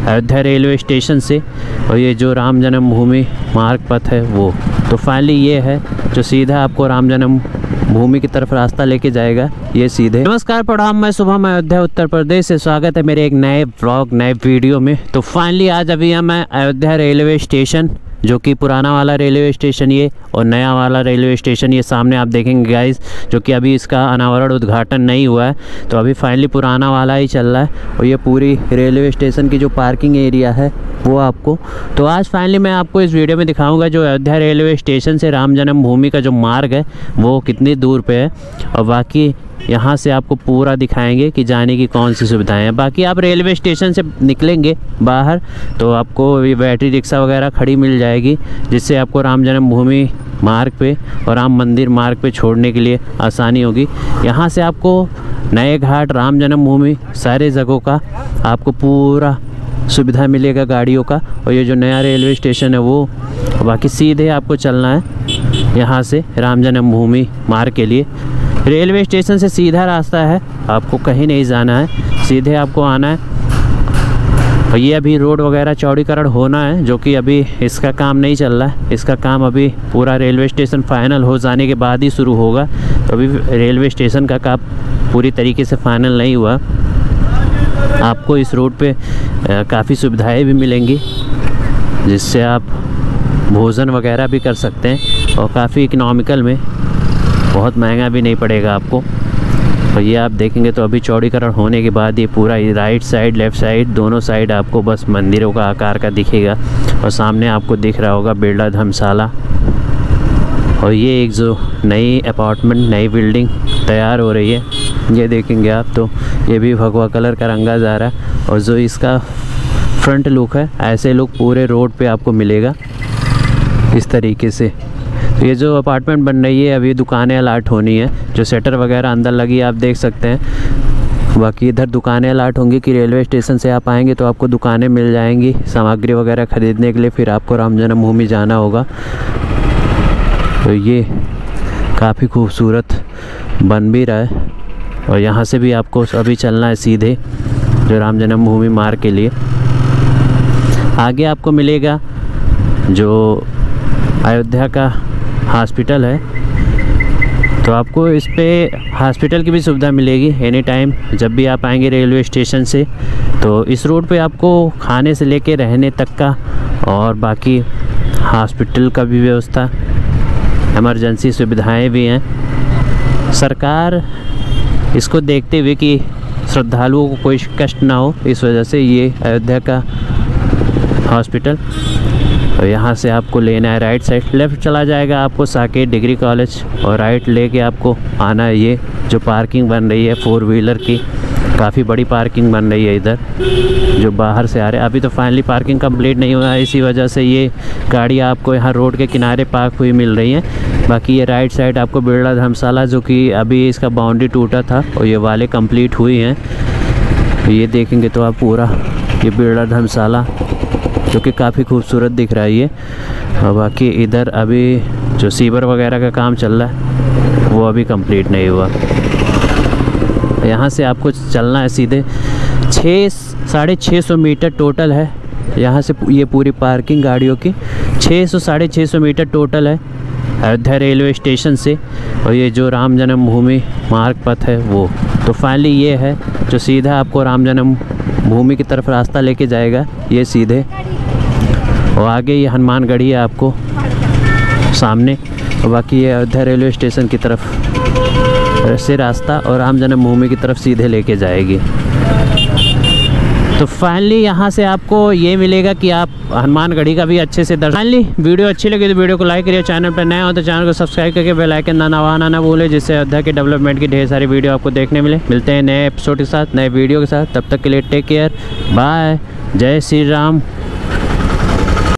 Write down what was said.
Ayodhya railway station से, और ये जो राम जन्मभूमि मार्ग पथ है वो। तो फाइनली ये है जो सीधा आपको राम जन्म भूमि की तरफ रास्ता लेके जाएगा, ये सीधे। नमस्कार प्रणाम, मैं शुभम, अयोध्या उत्तर प्रदेश से स्वागत है मेरे एक नए व्लॉग नए वीडियो में। तो फाइनली आज अभी मैं अयोध्या रेलवे स्टेशन, जो कि पुराना वाला रेलवे स्टेशन ये और नया वाला रेलवे स्टेशन ये सामने आप देखेंगे गाइस, जो कि अभी इसका अनावरण उद्घाटन नहीं हुआ है। तो अभी फाइनली पुराना वाला ही चल रहा है, और ये पूरी रेलवे स्टेशन की जो पार्किंग एरिया है वो आपको। तो आज फाइनली मैं आपको इस वीडियो में दिखाऊंगा जो अयोध्या रेलवे स्टेशन से राम जन्मभूमि का जो मार्ग है वो कितनी दूर पे है, और बाकी यहाँ से आपको पूरा दिखाएंगे कि जाने की कौन सी सुविधाएं हैं। बाकी आप रेलवे स्टेशन से निकलेंगे बाहर तो आपको ये बैटरी रिक्शा वगैरह खड़ी मिल जाएगी, जिससे आपको राम जन्मभूमि मार्ग पे और राम मंदिर मार्ग पे छोड़ने के लिए आसानी होगी। यहाँ से आपको नए घाट, राम जन्मभूमि, सारे जगहों का आपको पूरा सुविधा मिलेगा गाड़ियों का। और ये जो नया रेलवे स्टेशन है वो, बाकी सीधे आपको चलना है यहाँ से राम जन्मभूमि मार्ग के लिए। रेलवे स्टेशन से सीधा रास्ता है, आपको कहीं नहीं जाना है, सीधे आपको आना है। और ये अभी रोड वगैरह चौड़ीकरण होना है, जो कि अभी इसका काम नहीं चल रहा है। इसका काम अभी पूरा रेलवे स्टेशन फाइनल हो जाने के बाद ही शुरू होगा। तो अभी रेलवे स्टेशन का काम पूरी तरीके से फाइनल नहीं हुआ। आपको इस रोड पे काफ़ी सुविधाएं भी मिलेंगी, जिससे आप भोजन वगैरह भी कर सकते हैं, और काफ़ी इकोनॉमिकल में, बहुत महंगा भी नहीं पड़ेगा आपको। तो ये आप देखेंगे तो अभी चौड़ीकरण होने के बाद ये पूरा राइट साइड लेफ़्ट साइड दोनों साइड आपको बस मंदिरों का आकार का दिखेगा। और सामने आपको दिख रहा होगा बिरला धर्मशाला, और ये एक जो नई अपार्टमेंट नई बिल्डिंग तैयार हो रही है, ये देखेंगे आप। तो ये भी भगवा कलर का रंगा जा रहा है, और जो इसका फ्रंट लुक है ऐसे लुक पूरे रोड पे आपको मिलेगा इस तरीके से। तो ये जो अपार्टमेंट बन रही है अभी दुकानें अलाट होनी है, जो शटर वगैरह अंदर लगी आप देख सकते हैं। बाकी इधर दुकानें अलाट होंगी कि रेलवे स्टेशन से आप आएंगे तो आपको दुकानें मिल जाएंगी सामग्री वगैरह ख़रीदने के लिए, फिर आपको राम जन्मभूमि जाना होगा। तो ये काफ़ी खूबसूरत बन भी रहा है, और यहाँ से भी आपको अभी चलना है सीधे जो राम जन्मभूमि मार्ग के लिए। आगे आपको मिलेगा जो अयोध्या का हॉस्पिटल है, तो आपको इस पे हॉस्पिटल की भी सुविधा मिलेगी एनी टाइम जब भी आप आएंगे रेलवे स्टेशन से। तो इस रोड पे आपको खाने से लेके रहने तक का और बाकी हॉस्पिटल का भी व्यवस्था, इमरजेंसी सुविधाएं भी हैं। सरकार इसको देखते हुए कि श्रद्धालुओं को कोई कष्ट ना हो, इस वजह से ये अयोध्या का हॉस्पिटल। और यहाँ से आपको लेना है राइट साइड, लेफ़्ट चला जाएगा आपको साकेत डिग्री कॉलेज, और राइट लेके आपको आना है ये जो पार्किंग बन रही है 4 व्हीलर की। काफ़ी बड़ी पार्किंग बन रही है इधर, जो बाहर से आ रहे हैं। अभी तो फाइनली पार्किंग कंप्लीट नहीं हुआ है, इसी वजह से ये गाड़ी आपको यहाँ रोड के किनारे पार्क हुई मिल रही है। बाकी ये राइट साइड आपको बिरला धर्मशाला, जो कि अभी इसका बाउंड्री टूटा था, और ये वाले कंप्लीट हुई हैं। ये देखेंगे तो आप पूरा ये बिरला धर्मशाला, जो कि काफ़ी खूबसूरत दिख रहा है ये। और बाकी इधर अभी जो सीवर वगैरह का काम चल रहा है वो अभी कंप्लीट नहीं हुआ। यहाँ से आपको चलना है सीधे 600-650 मीटर टोटल है यहाँ से। ये पूरी पार्किंग गाड़ियों की 600-650 मीटर टोटल है अयोध्या रेलवे स्टेशन से, और ये जो राम जन्मभूमि मार्ग पथ है वो। तो फाइनली ये है जो सीधा आपको राम जन्मभूमि की तरफ रास्ता लेके जाएगा, ये सीधे। और आगे ये हनुमानगढ़ी है आपको सामने, और बाकी ये अयोध्या रेलवे स्टेशन की तरफ से रास्ता और राम जन्मभूमि की तरफ सीधे लेके जाएगी। तो फाइनली यहाँ से आपको ये मिलेगा कि आप हनुमानगढ़ी का भी अच्छे से दर्शन। फाइनली वीडियो अच्छी लगी तो वीडियो को लाइक करिए, चैनल पर नया हो तो चैनल को सब्सक्राइब करके बेल आइकन दबाना ना भूले, जिससे अयोध्या के डेवलपमेंट की ढेर सारी वीडियो आपको देखने मिले। मिलते हैं नए एपिसोड के साथ, नए वीडियो के साथ, तब तक के लिए टेक केयर, बाय, जय श्री राम।